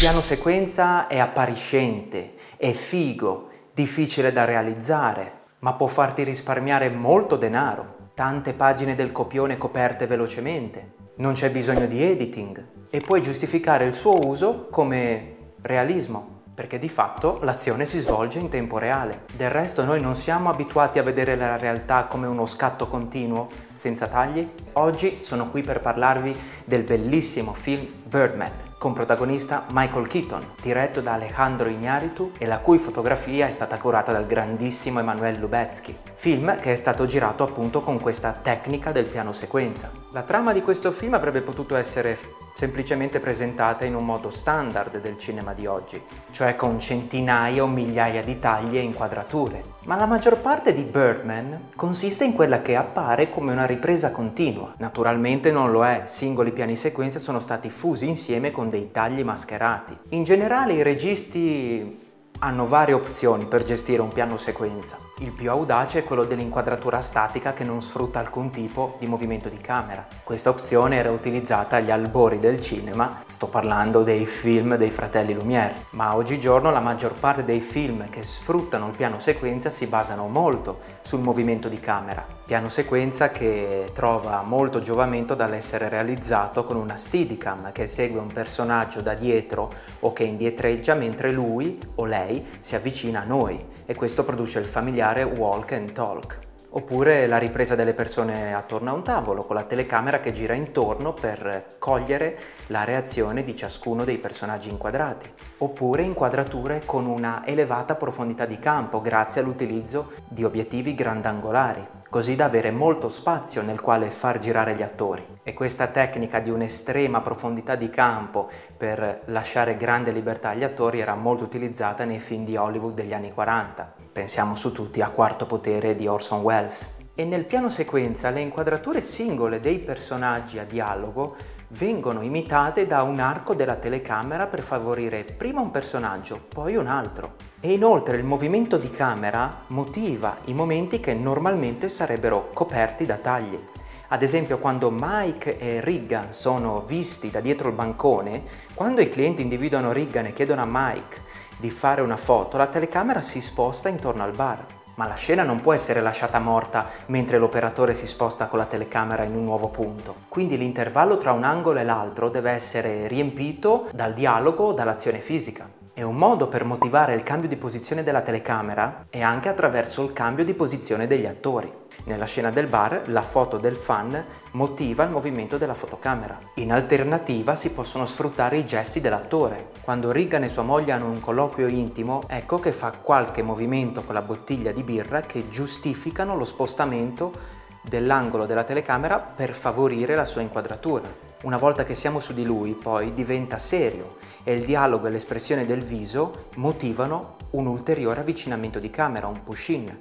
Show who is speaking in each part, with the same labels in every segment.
Speaker 1: piano sequenza è appariscente, è figo, difficile da realizzare, ma può farti risparmiare molto denaro. Tante pagine del copione coperte velocemente, non c'è bisogno di editing e puoi giustificare il suo uso come realismo, perché di fatto l'azione si svolge in tempo reale. Del resto noi non siamo abituati a vedere la realtà come uno scatto continuo, senza tagli. Oggi sono qui per parlarvi del bellissimo film Birdman, con protagonista Michael Keaton, diretto da Alejandro Iñárritu e la cui fotografia è stata curata dal grandissimo Emanuel Lubezki. Film che è stato girato appunto con questa tecnica del piano sequenza. La trama di questo film avrebbe potuto essere semplicemente presentata in un modo standard del cinema di oggi, cioè con centinaia o migliaia di tagli e inquadrature. Ma la maggior parte di Birdman consiste in quella che appare come una ripresa continua. Naturalmente non lo è, singoli piani sequenza sono stati fusi insieme con dei tagli mascherati. In generale i registi hanno varie opzioni per gestire un piano sequenza. Il più audace è quello dell'inquadratura statica che non sfrutta alcun tipo di movimento di camera. Questa opzione era utilizzata agli albori del cinema, sto parlando dei film dei fratelli Lumière, ma oggigiorno la maggior parte dei film che sfruttano il piano sequenza si basano molto sul movimento di camera. Piano sequenza che trova molto giovamento dall'essere realizzato con una Steadicam che segue un personaggio da dietro o che indietreggia mentre lui o lei si avvicina a noi, e questo produce il familiare walk and talk. Oppure la ripresa delle persone attorno a un tavolo con la telecamera che gira intorno per cogliere la reazione di ciascuno dei personaggi inquadrati. Oppure inquadrature con una elevata profondità di campo grazie all'utilizzo di obiettivi grandangolari, così da avere molto spazio nel quale far girare gli attori. E questa tecnica di un'estrema profondità di campo per lasciare grande libertà agli attori era molto utilizzata nei film di Hollywood degli anni 40. Pensiamo su tutti a Quarto Potere di Orson Welles. E nel piano sequenza le inquadrature singole dei personaggi a dialogo vengono imitate da un arco della telecamera per favorire prima un personaggio, poi un altro. E inoltre il movimento di camera motiva i momenti che normalmente sarebbero coperti da tagli. Ad esempio, quando Mike e Regan sono visti da dietro il bancone, quando i clienti individuano Regan e chiedono a Mike di fare una foto, la telecamera si sposta intorno al bar. Ma la scena non può essere lasciata morta mentre l'operatore si sposta con la telecamera in un nuovo punto. Quindi l'intervallo tra un angolo e l'altro deve essere riempito dal dialogo o dall'azione fisica. E un modo per motivare il cambio di posizione della telecamera è anche attraverso il cambio di posizione degli attori. Nella scena del bar, la foto del fan motiva il movimento della fotocamera. In alternativa si possono sfruttare i gesti dell'attore. Quando Regan e sua moglie hanno un colloquio intimo, ecco che fa qualche movimento con la bottiglia di birra che giustificano lo spostamento dell'angolo della telecamera per favorire la sua inquadratura. Una volta che siamo su di lui, poi diventa serio e il dialogo e l'espressione del viso motivano un ulteriore avvicinamento di camera, un push-in.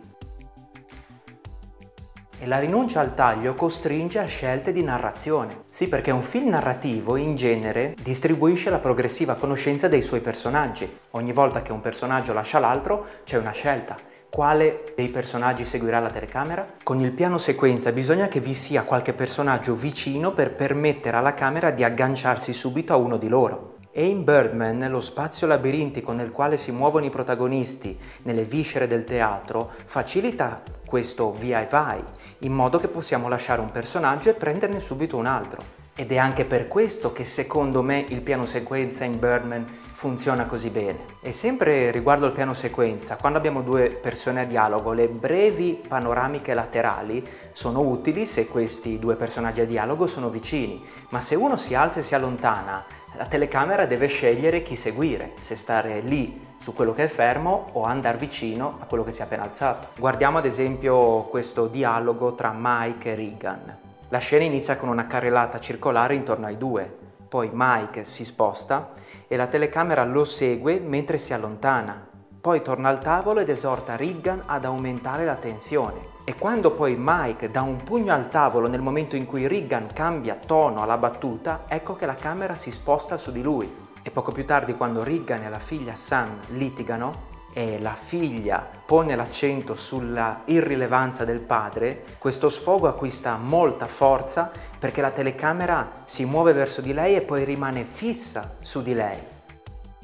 Speaker 1: E la rinuncia al taglio costringe a scelte di narrazione. Sì, perché un film narrativo in genere distribuisce la progressiva conoscenza dei suoi personaggi. Ogni volta che un personaggio lascia l'altro c'è una scelta. Quale dei personaggi seguirà la telecamera? Con il piano sequenza bisogna che vi sia qualche personaggio vicino per permettere alla camera di agganciarsi subito a uno di loro. E in Birdman lo spazio labirintico nel quale si muovono i protagonisti nelle viscere del teatro facilita questo via e vai, in modo che possiamo lasciare un personaggio e prenderne subito un altro. Ed è anche per questo che secondo me il piano sequenza in Birdman funziona così bene. E sempre riguardo al piano sequenza, quando abbiamo due persone a dialogo, le brevi panoramiche laterali sono utili se questi due personaggi a dialogo sono vicini, ma se uno si alza e si allontana, la telecamera deve scegliere chi seguire, se stare lì su quello che è fermo o andare vicino a quello che si è appena alzato. Guardiamo ad esempio questo dialogo tra Mike e Regan. La scena inizia con una carrellata circolare intorno ai due, poi Mike si sposta e la telecamera lo segue mentre si allontana. Poi torna al tavolo ed esorta Regan ad aumentare la tensione. E quando poi Mike dà un pugno al tavolo nel momento in cui Regan cambia tono alla battuta, ecco che la camera si sposta su di lui. E poco più tardi, quando Regan e la figlia Sam litigano e la figlia pone l'accento sulla irrilevanza del padre, questo sfogo acquista molta forza perché la telecamera si muove verso di lei e poi rimane fissa su di lei.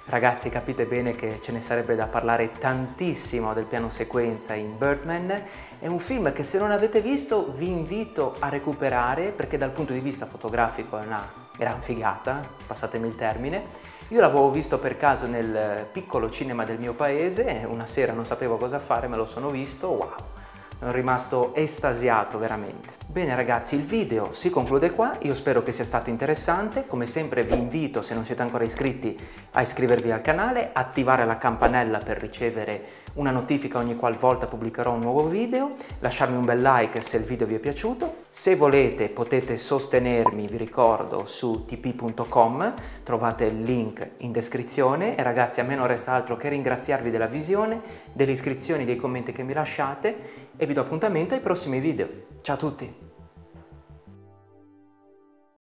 Speaker 1: Ragazzi, capite bene che ce ne sarebbe da parlare tantissimo del piano sequenza in Birdman. È un film che, se non avete visto, vi invito a recuperare, perché dal punto di vista fotografico è una gran figata, passatemi il termine. Io l'avevo visto per caso nel piccolo cinema del mio paese, una sera non sapevo cosa fare, me lo sono visto, wow! Sono rimasto estasiato veramente. Bene ragazzi, il video si conclude qua, io spero che sia stato interessante. Come sempre vi invito, se non siete ancora iscritti, a iscrivervi al canale, attivare la campanella per ricevere una notifica ogni qualvolta pubblicherò un nuovo video, lasciarmi un bel like se il video vi è piaciuto. Se volete potete sostenermi, vi ricordo, su tipeee.com, trovate il link in descrizione, e ragazzi, a me non resta altro che ringraziarvi della visione, delle iscrizioni, dei commenti che mi lasciate, e vi do appuntamento ai prossimi video. Ciao a tutti!